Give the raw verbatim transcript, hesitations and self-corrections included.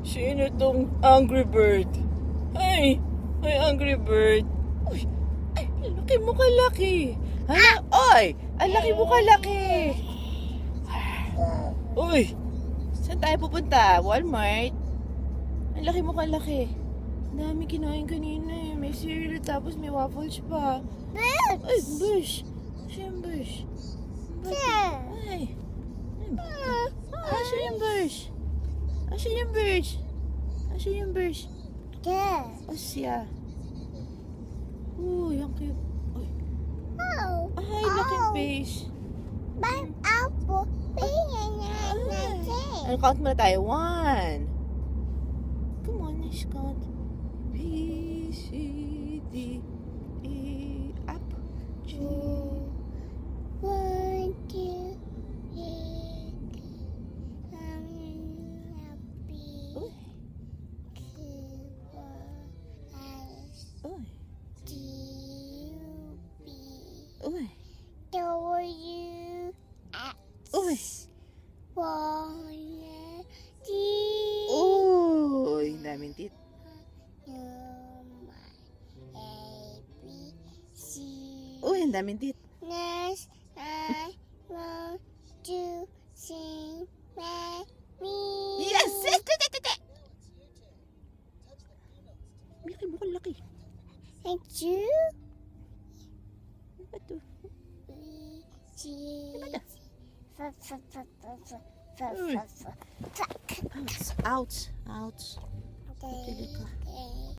Sino tong Angry Bird? Ay, ay Angry Bird. Uy, ay, laki mo kalaki. Hala, oy, ang laki mo kalaki. Uy, saan tayo pupunta? Walmart? Ang laki mo kalaki. Ang dami kinain kanina eh. May cereal tapos may waffles pa. Birds! Ay, bush. Siya yung bush. Yeah. Ay. Ah, siya yung bush. Ah, siya yung bush. Ah, siya yung bush. Yeah. Oh, siya. Uy, ang cute. Uy. Oh. Ay, laking face. But apple. Ano, count muna tayo. One. Come on, let's count. B, C, D, E, up. G. One, two, three, um, happy. Uy. Two, four, five, Uy. D, B, Uy. W, Uy. X, Y, Z, Uy, daming tit. A, B, C. Uy, ang daming tit. Next, I want to sing my me. Yes! Yes! Yes! Yes! Yes! Laki mo kang laki. And you? Ano to? We Ano to? Fuck, fuck, fuck, fuck, fuck, fuck, Uy. fuck, fuck, fuck. Ouch! Ouch! Ouch! Pili ka. Okay.